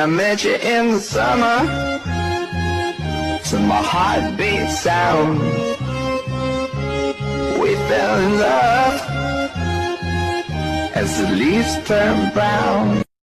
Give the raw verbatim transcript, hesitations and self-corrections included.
I met you in the summer, to my heartbeat sound, we fell in love as the leaves turn brown.